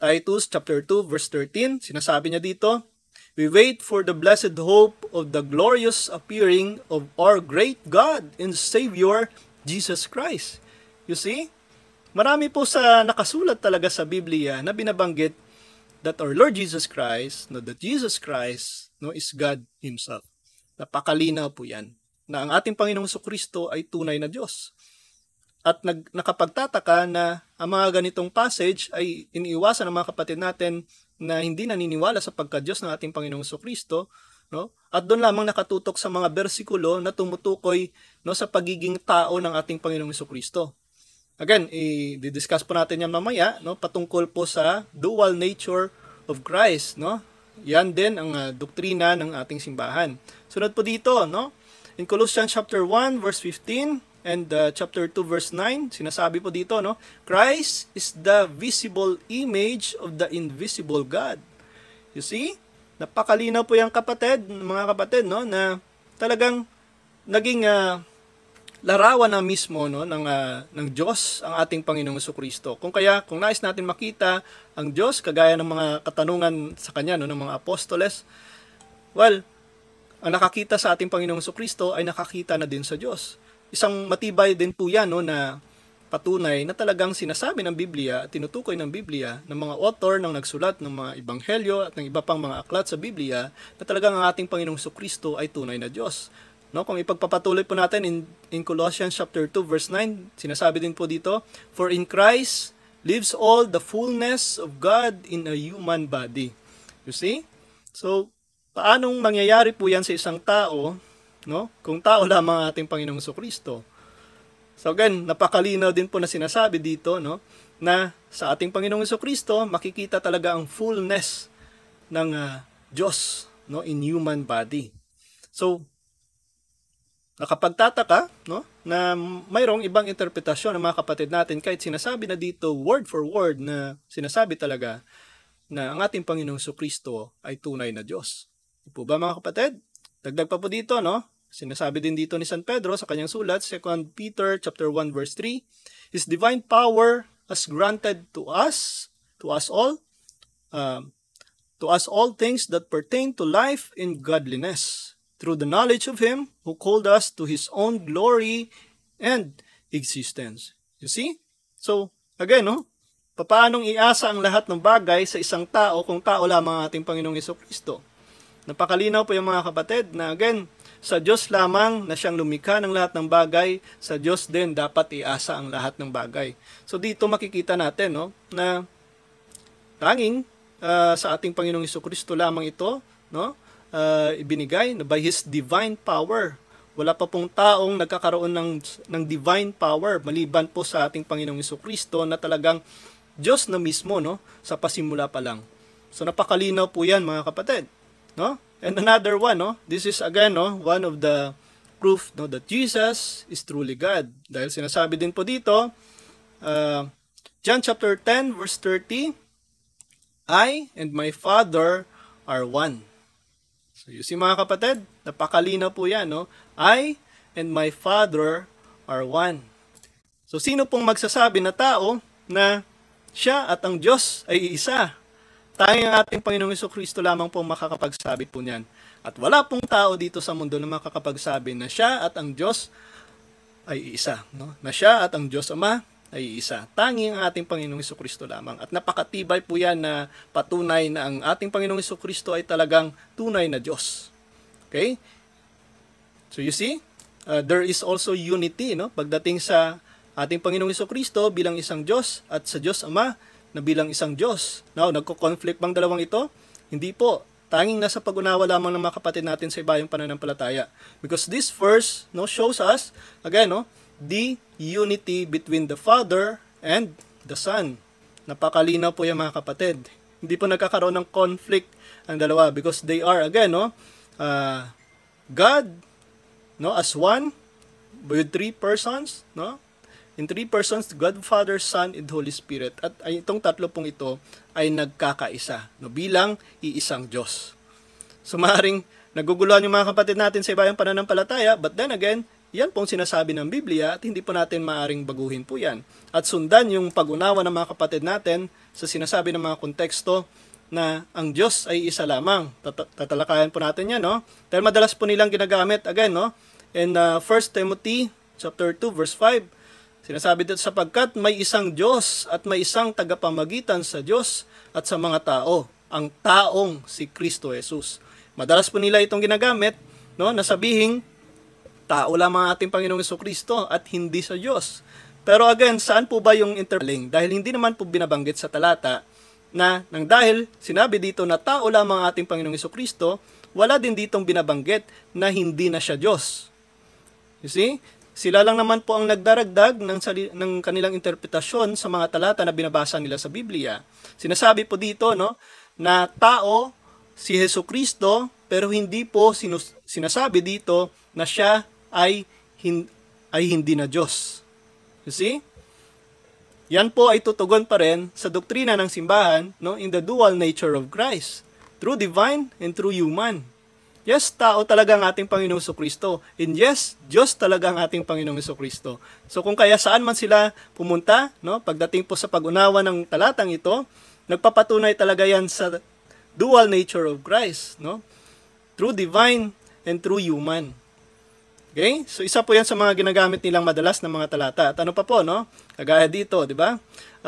Titus chapter 2 verse 13, sinasabi niya dito, "We wait for the blessed hope of the glorious appearing of our great God and Savior, Jesus Christ." You see? Marami po sa nakasulat talaga sa Biblia na binabanggit that our Lord Jesus Christ, that Jesus Christ, is God Himself. Napakalinaw po yan, na ang ating Panginoong Jesucristo ay tunay na Diyos. At nakapagtataka na ang mga ganitong passage ay iniiwasan ng mga kapatid natin na hindi naniniwala sa pagka-Diyos ng ating Panginoong Jesucristo, at doon lamang nakatutok sa mga bersikulo na tumutukoy sa pagiging tao ng ating Panginoong Jesucristo. Again, i-discuss po natin yan mamaya, patungkol po sa dual nature of Christ. Yan din ang doktrina ng ating simbahan. Sunod po dito, in Colossians chapter 1 verse 15 and chapter 2 verse 9, sinasabi po dito, Christ is the visible image of the invisible God. You see? Napakalinaw po yung mga kapatid, na talagang naging larawan na mismo ng Diyos ang ating Panginoong Jesucristo. Kung nais natin makita ang Diyos, kagaya ng mga katanungan sa Kanya, ng mga apostoles, well, ang nakakita sa ating Panginoong Jesucristo ay nakakita na din sa Diyos. Isang matibay din po yan na patunay na talagang sinasabi ng Biblia, tinutukoy ng Biblia, ng mga author ng nagsulat ng mga ebanghelyo at ng iba pang mga aklat sa Biblia, na talagang ang ating Panginoong Jesucristo ay tunay na Diyos. Kung ipagpapatuloy po natin in Colossians chapter 2 verse 9, sinasabi din po dito, "For in Christ lives all the fullness of God in a human body." You see? So, paanong mangyayari po yan sa isang tao, kung tao lamang ating Panginoong Jesucristo? So again, napakalinaw din po na sinasabi dito, na sa ating Panginoong Jesucristo, makikita talaga ang fullness ng Diyos, in human body. So, nakapagtataka, na mayroong ibang interpretasyon ng mga kapatid natin kahit sinasabi na dito word for word na sinasabi talaga na ang ating Panginoong Jesucristo ay tunay na Diyos. Di po ba mga kapatid? Dagdag pa po dito, sinasabi din dito ni San Pedro sa kanyang sulat, 2 Peter chapter 1 verse 3, "His divine power has granted to us all things that pertain to life and godliness, through the knowledge of Him who called us to His own glory and existence." You see? So, again, paanong iasa ang lahat ng bagay sa isang tao kung tao lamang ang ating Panginoong Jesucristo? Napakalinaw po yung mga kapatid na, again, sa Diyos lamang na siyang lumikha ng lahat ng bagay, sa Diyos din dapat iasa ang lahat ng bagay. So, dito makikita natin, na tanging sa ating Panginoong Jesucristo lamang ito, ibinigay by His divine power. Wala pa pong taong nagkakaroon ng divine power maliban po sa ating Panginoong Jesucristo na talagang Diyos na mismo, sa pasimula pa lang. So napakalinaw po yan mga kapatid. And another one, this is again one of the proof that Jesus is truly God. Dahil sinasabi din po dito, John chapter 10 verse 30, "I and my Father are one." So you see mga kapatid, napakalinaw po yan, "I and my Father are one." So sino pong magsasabi na tao na siya at ang Diyos ay isa? Tanging ang ating Panginoong Jesucristo lamang po makakapagsabi po niyan. At wala pong tao dito sa mundo na makakapagsabi na siya at ang Diyos ay isa. Na siya at ang Diyos Ama ay isa. Tanging ang ating Panginoong Jesucristo lamang. At napakatibay po yan na patunay na ang ating Panginoong Jesucristo ay talagang tunay na Diyos. Okay? So you see, there is also unity, pagdating sa ating Panginoong Jesucristo bilang isang Diyos at sa Diyos Ama na bilang isang Diyos. Now, nagko-conflict bang dalawang ito? Hindi po. Tanging nasa pag-unawa lamang ng mga kapatid natin sa ibayong pananampalataya. Because this verse shows us, again, the unity between the Father and the Son. Napakalinaw po yung mga kapatid. Hindi po nagkakaroon ng conflict ang dalawa because they are, again, God, as one, with three persons, in three persons, God, Father, Son, and Holy Spirit. At itong tatlo pong ito ay nagkakaisa, bilang iisang Diyos. So maaaring naguguluhan yung mga kapatid natin sa ibayang pananampalataya, but then again, Yan po ang sinasabi ng Biblia at hindi po natin maaring baguhin po yan. At sundan yung pag-unawa ng mga kapatid natin sa sinasabi ng mga konteksto na ang Diyos ay isa lamang. Tatalakayan po natin yan, no? Dahil madalas po nilang ginagamit, again, no? In 1 Timothy chapter 2, verse 5, sinasabi dito, sapagkat may isang Diyos at may isang tagapamagitan sa Diyos at sa mga tao, ang taong si Kristo Jesus. Madalas po nila itong ginagamit, no? Nasabihing, tao lamang ating Panginoong Jesucristo at hindi sa Diyos. Pero again, saan po ba yung interling? Dahil hindi naman po binabanggit sa talata na nang dahil sinabi dito na tao lamang ating Panginoong Jesucristo, wala din ditong binabanggit na hindi na siya Diyos. You see? Sila lang naman po ang nagdaragdag ng kanilang interpretasyon sa mga talata na binabasa nila sa Biblia. Sinasabi po dito, no, na tao si Jesucristo, pero hindi po sinasabi dito na siya ay hindi na Diyos. You see? Yan po ay tutugon pa rin sa doktrina ng simbahan, no, in the dual nature of Christ, through divine and through human. Yes, tao talaga ang ating Panginoong Jesucristo. And yes, Diyos talaga ang ating Panginoong Jesucristo. So kung kaya saan man sila pumunta, no, pagdating po sa pag-unawa ng talatang ito, nagpapatunay talaga yan sa dual nature of Christ, no? Through divine and through human. Okay? So isa po yan sa mga ginagamit nilang madalas na mga talata. At ano pa po, no? Kagaya dito, di ba?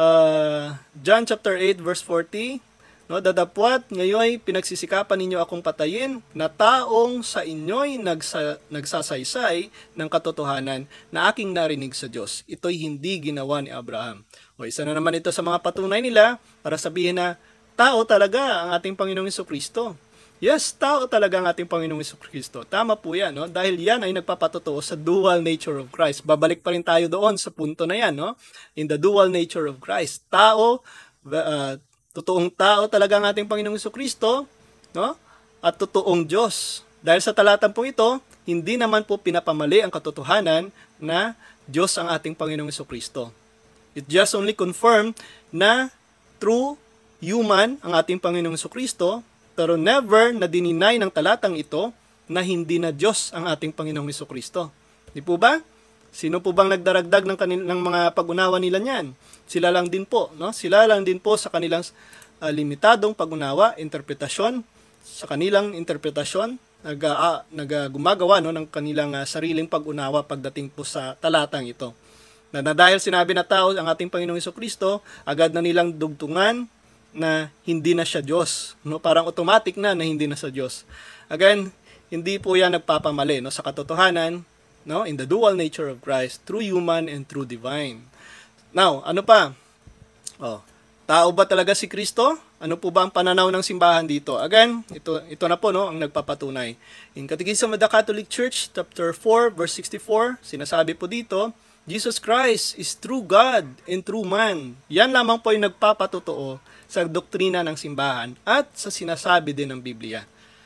John chapter 8 verse 40, no, dadapwat ngayon pinagsisikapan ninyo akong patayin na taong sa inyo'y nagsasaysay ng katotohanan na aking narinig sa Diyos. Ito'y hindi ginawa ni Abraham. O isa na naman ito sa mga patunay nila para sabihin na tao talaga ang ating Panginoong Jesucristo. Yes, tao talaga ang ating Panginoong Jesucristo. Tama po yan, no? Dahil yan ay nagpapatotoo sa dual nature of Christ. Babalik pa rin tayo doon sa punto na yan, no? In the dual nature of Christ. Tao, totoong tao talaga ang ating Panginoong Jesucristo, no? At totoong Diyos. Dahil sa talatang po ito, hindi naman po pinapamali ang katotohanan na Diyos ang ating Panginoong Jesucristo. It just only confirmed na true human ang ating Panginoong Jesucristo, pero never na dininay ng talatang ito na hindi na Diyos ang ating Panginoong Jesucristo. Di po ba? Sino po bang nagdaragdag ng mga pag-unawa nila niyan? Sila lang din po, no? Sila lang din po sa kanilang limitadong pag-unawa, interpretasyon, sa kanilang interpretasyon, gumagawa, no, ng kanilang sariling pag-unawa pagdating po sa talatang ito. Na dahil sinabi na tao ang ating Panginoong Jesucristo, agad na nilang dugtungan na hindi na siya Diyos, no? Parang automatic na hindi na sa Diyos. Again, hindi po yan nagpapamali, no, sa katotohanan, no, in the dual nature of Christ, through human and through divine. Now, ano pa? Tao ba talaga si Kristo? Ano po ba ang pananaw ng simbahan dito? Again, ito na po, no, ang nagpapatunay. In Catechism of the Catholic Church, chapter 4, verse 64, sinasabi po dito, Jesus Christ is true God and true man. Yan lamang po yung nagpapatotoo sa doktrina ng simbahan at sa sinasabi din ng Biblia.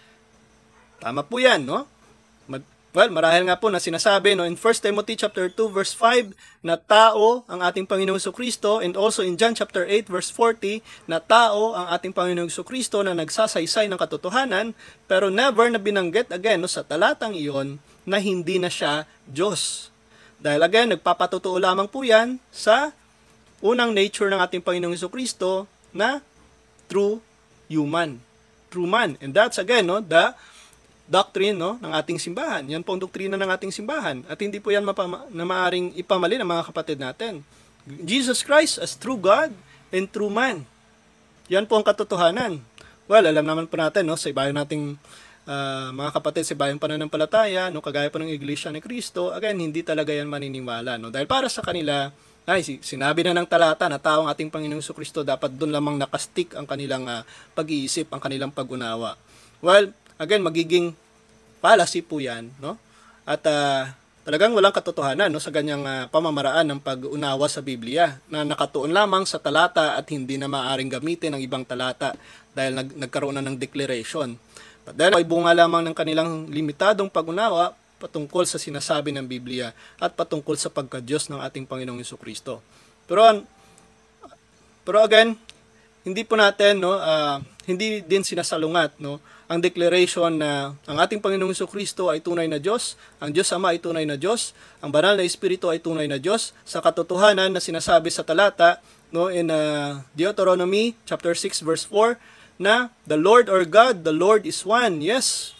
Tama po yan, no? Well, marahil nga po na sinasabi, no, in 1 Timothy chapter 2 verse 5 na tao ang ating Panginoong Jesucristo, and also in John chapter 8 verse 40 na tao ang ating Panginoong Jesucristo na nagsasaysay ng katotohanan, pero never na binanggit again, no, sa talatang iyon na hindi na siya Diyos. Dahil again, nagpapatotoo lamang po yan sa unang nature ng ating Panginoong Jesucristo na true human, true man. And that's again, no, the doctrine, no, ng ating simbahan. Yan po ang doktrina ng ating simbahan. At hindi po yan na maaaring ipamali ng mga kapatid natin. Jesus Christ as true God and true man. Yan po ang katotohanan. Well, alam naman po natin, no, sa ibayan nating mga kapatid sa ibayang pananampalataya, no, kagaya po ng Iglesia ni Cristo, again, hindi talaga yan maniniwala, no? Dahil para sa kanila, sinabi na ng talata na tao ang ating Panginoong Jesucristo, dapat doon lamang nakastick ang kanilang pag-iisip, ang kanilang pag-unawa. Well, again, magiging fallacy po yan, no? At talagang walang katotohanan, no, sa ganyang pamamaraan ng pag-unawa sa Biblia na nakatuon lamang sa talata at hindi na maaaring gamitin ang ibang talata dahil nagkaroon na ng declaration. Dahil ay bunga lamang ng kanilang limitadong pag-unawa patungkol sa sinasabi ng Biblia at patungkol sa pagka-Diyos ng ating Panginoong Jesucristo. Pero again, hindi po natin, no, hindi din sinasalungat, no, ang declaration na ang ating Panginoong Jesucristo ay tunay na Diyos, ang Diyos Ama ay tunay na Diyos, ang banal na Espiritu ay tunay na Diyos, sa katotohanan na sinasabi sa talata, no, in Deuteronomy chapter 6 verse 4, na the Lord our God, the Lord is one. Yes,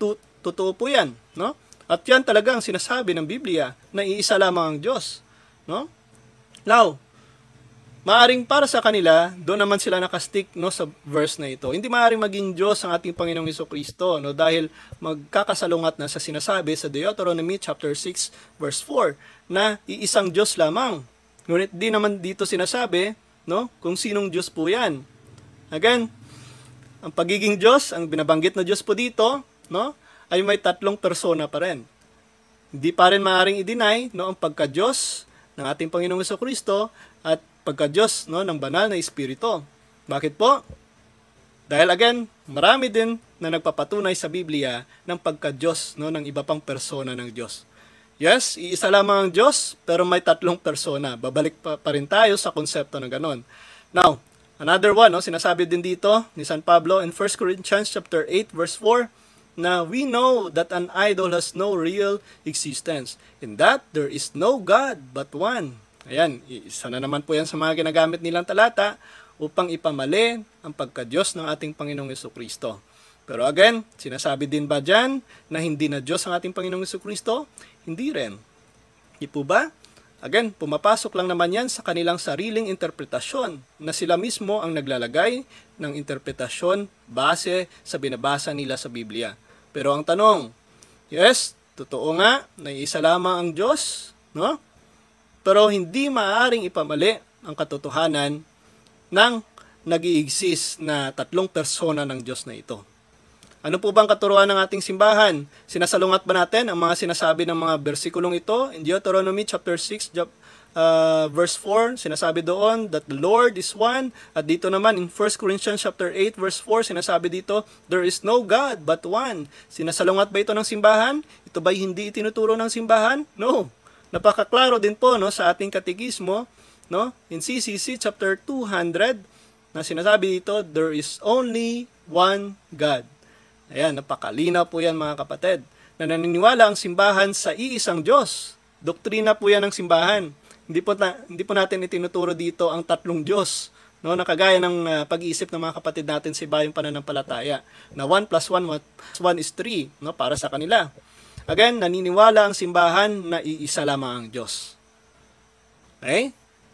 totoo po yan, no? At yan talaga ang sinasabi ng Biblia, na iisa lamang ang Diyos, no? Now, maaring para sa kanila, doon naman sila nakastick, no, sa verse na ito. Hindi maaring maging Diyos ang ating Panginoong Jesucristo, no, dahil magkakasalungat na sa sinasabi sa Deuteronomy chapter 6 verse 4 na iisang Diyos lamang. Ngunit di naman dito sinasabi, no, kung sinong Diyos po yan. Again, ang pagiging Diyos, ang binabanggit na Diyos po dito, no, ay may tatlong persona pa rin. Hindi pa rin maaaring i-deny, no, ang pagka-Diyos ng ating Panginoong Jesucristo at pagka-Diyos, no, ng banal na Espiritu. Bakit po? Dahil again, marami din na nagpapatunay sa Biblia ng pagka-Diyos, no, ng iba pang persona ng Diyos. Yes, iisa lamang ang Diyos, pero may tatlong persona. Babalik pa rin tayo sa konsepto na ganon. Now, another one, no, sinasabi din dito ni San Pablo in 1 Corinthians chapter 8 verse 4, na we know that an idol has no real existence, in that there is no God but one. Ayan, isa na naman po yan sa mga ginagamit nilang talata upang ipamali ang pagka-Diyos ng ating Panginoong Jesucristo. Pero again, sinasabi din ba dyan na hindi na Diyos ang ating Panginoong Jesucristo? Hindi rin. Di po ba? Again, pumapasok lang naman yan sa kanilang sariling interpretasyon na sila mismo ang naglalagay ng interpretasyon base sa binabasa nila sa Biblia. Pero ang tanong, yes, totoo nga na isa lamang ang Diyos, no? Pero hindi maaaring ipamali ang katotohanan ng nag-i-exist na tatlong persona ng Diyos na ito. Ano po bang katuruan ng ating simbahan? Sinasalungat ba natin ang mga sinasabi ng mga bersikulong ito? In Deuteronomy chapter 6 verse 4, sinasabi doon that the Lord is one. At dito naman in 1 Corinthians chapter 8 verse 4, sinasabi dito, there is no God but one. Sinasalungat ba ito ng simbahan? Ito ba'y hindi itinuturo ng simbahan? No. Napakaklaro din po, no, sa ating katekismo, no, in CCC chapter 200 na sinasabi dito, there is only one God. Ayan, napakalinaw po yan mga kapatid, na naniniwala ang simbahan sa iisang Diyos. Doktrina po yan ng simbahan. Hindi po natin itinuturo dito ang tatlong Diyos, no, na kagaya ng pag-iisip ng mga kapatid natin sa ibayong pananampalataya, na 1 plus 1 plus 1 is 3, no, para sa kanila. Again, naniniwala ang simbahan na iisa lamang ang Diyos. Okay?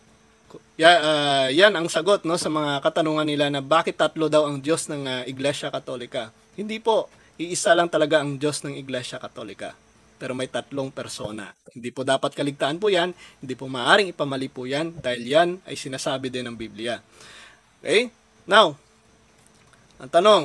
Yan ang sagot, no, sa mga katanungan nila na bakit tatlo daw ang Diyos ng Iglesia Katolika. Hindi po, iisa lang talaga ang Diyos ng Iglesia Katolika. Pero may tatlong persona. Hindi po dapat kaligtaan po yan, hindi po maaaring ipamali po yan, dahil yan ay sinasabi din ng Biblia. Okay? Now, ang tanong,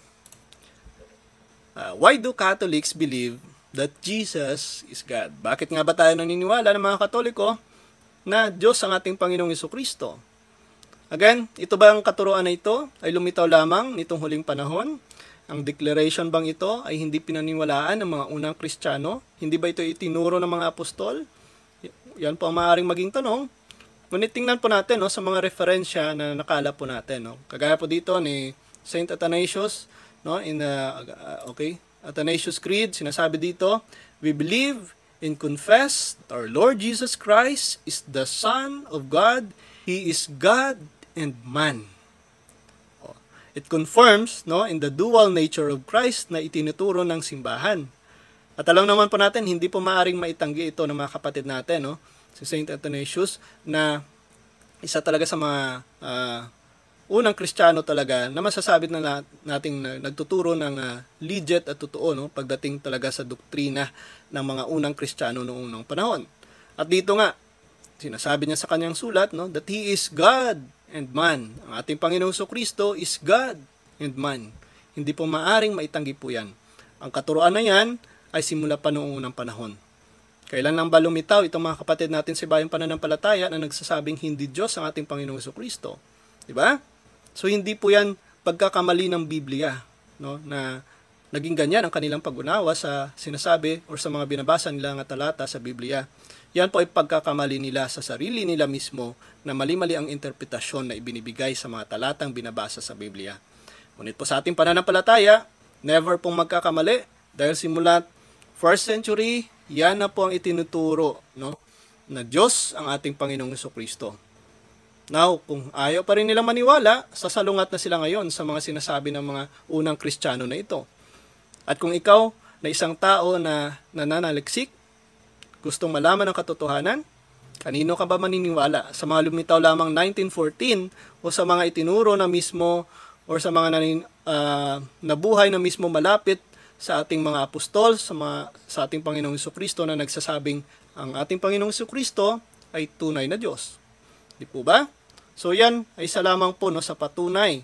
why do Catholics believe that Jesus is God? Bakit nga ba tayo naniniwala ng mga Katoliko na Diyos ang ating Panginoong Jesucristo? Again, ito ba ang katuruan na ito ay lumitaw lamang nitong huling panahon? Ang declaration bang ito ay hindi pinaniwalaan ng mga unang Kristiyano? Hindi ba ito itinuro ng mga apostol? Yan po ang maaaring maging tanong. Ngunit tingnan po natin, no, sa mga referensya na nakala po natin. No? Kagaya po dito ni Saint Athanasius, no, in Athanasius Creed, sinasabi dito, we believe and confess that our Lord Jesus Christ is the Son of God. He is God and man. It confirms, no, in the dual nature of Christ na itinuturo ng simbahan. At alam naman po natin, hindi po maaring maitanggi ito ng mga kapatid natin, no, si Saint Athanasius, na isa talaga sa mga unang Kristiyano talaga na masasabi na nating nagtuturo ng legit at totoo, no, pagdating talaga sa doktrina ng mga unang Kristiyano noong unang panahon. At dito nga, sinasabi niya sa kanyang sulat, no, that He is God and man. Ang ating Panginoong Jesucristo is God and man. Hindi po maaring maitanggi po yan. Ang katuruan na yan ay simula pa noong unang panahon. Kailan lang ba lumitaw itong mga kapatid natin sa ibayong pananampalataya na nagsasabing hindi Diyos ang ating Panginoong Jesucristo? Diba? So hindi po yan pagkakamali ng Biblia, no, na naging ganyan ang kanilang pag-unawa sa sinasabi o sa mga binabasa nila nga talata sa Biblia. Yan po ay pagkakamali nila sa sarili nila mismo na mali-mali ang interpretasyon na ibinibigay sa mga talatang binabasa sa Biblia. Ngunit po sa ating pananampalataya, never pong magkakamali dahil simulat 1st century, yan na po ang itinuturo, no, na Diyos ang ating Panginoong Jesucristo. Now, kung ayaw pa rin nilang maniwala, sasalungat na sila ngayon sa mga sinasabi ng mga unang Kristiyano na ito. At kung ikaw na isang tao na nananaliksik, gustong malaman ang katotohanan, kanino ka ba maniniwala? Sa mga lumitaw lamang 1914 o sa mga itinuro na mismo o sa mga nabuhay na mismo malapit sa ating mga apostol, sa ating Panginoong Jesucristo na nagsasabing ang ating Panginoong Jesucristo ay tunay na Diyos. Di po ba? So yan ay isa lamang po, no, sa patunay.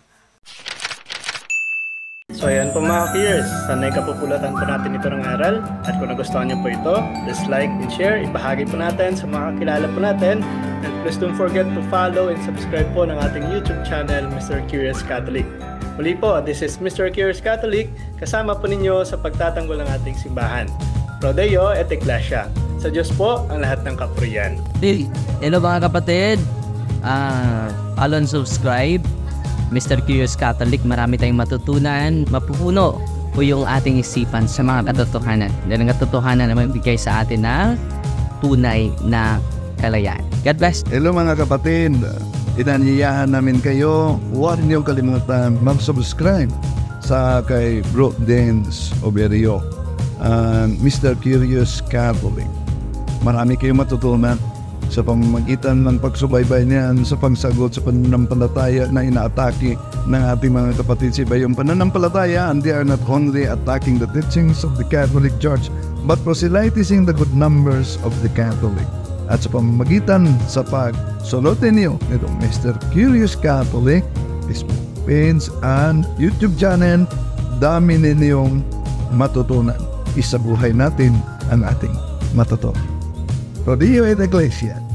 So ayan po mga peers, sanay kapupulatan po natin ito ng aral. At kung nagustuhan niyo po ito, please like and share, ibahagi po natin sa mga kakilala po natin. And please don't forget to follow and subscribe po ng ating YouTube channel, Mr. Curious Catholic. Muli po, this is Mr. Curious Catholic, kasama po ninyo sa pagtatanggol ng ating simbahan. Pro Deo et Ecclesia. Sa Diyos po ang lahat ng kapurian. Hello mga kapatid, follow and subscribe Mr. Curious Catholic. Marami tayong matutunan, mapupuno po yung ating isipan sa mga katotohanan. Dahil ang katotohanan na magbigay sa atin ng tunay na kalayaan. God bless. Hello mga kapatid, inanyayahan namin kayo, huwag niyong kalimutan mag-subscribe sa kay Bro Dens Oberio, Mr. Curious Catholic. Marami kayong matutunan sa pamamagitan ng pagsubaybay niyan sa pagsagot sa pananampalataya na inaatake ng ating mga kapatid sa iba. Yung pananampalataya, and they are not only attacking the teachings of the Catholic Church, but proselytizing the good numbers of the Catholic. At sa pamamagitan sa pagsunutin niyo nitong Mr. Curious Catholic, Facebook page and YouTube channel, dami ninyong matutunan. Isabuhay natin ang ating matutunan. Pro Deo et Ecclesia.